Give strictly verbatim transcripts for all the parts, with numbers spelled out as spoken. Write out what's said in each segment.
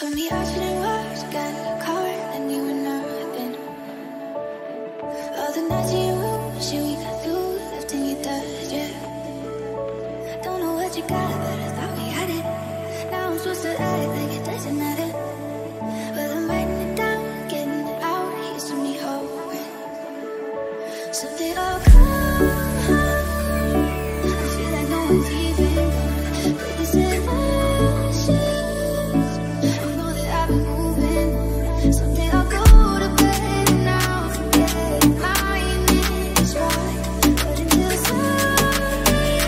Told me I shouldn't rush, got in the car and you were nothing. All the nights in your room, shit we got through, left in your dust, yeah. Don't know what you got, but I thought we had it. Now I'm supposed to act like it doesn't matter. Well, I'm writing it down, getting it out, here's to me hoping someday I'll come home. I feel like no one's even gone, but this emotion, I know that I've been moving on. Someday I'll go to bed and I'll forget lying in this right. But until sunrise,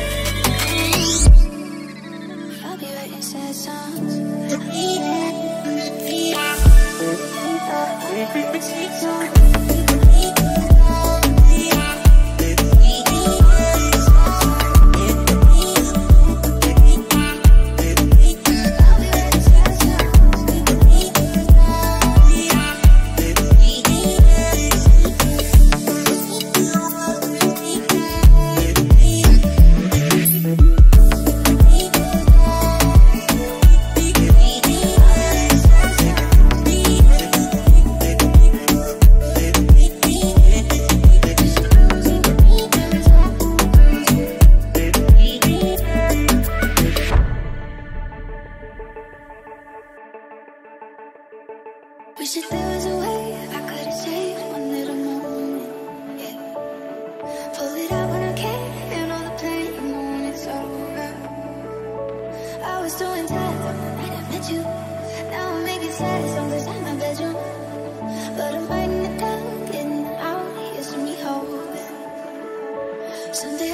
I'll be writing sad songs. Wish that there was a way I could have saved one little moment, yeah. Pull it out when I can, and all the pain when it's over. I was doing time from the night I met you. Now I'm making sad songs inside my bedroom, but I'm writing it down, getting it out, here's to me hoping someday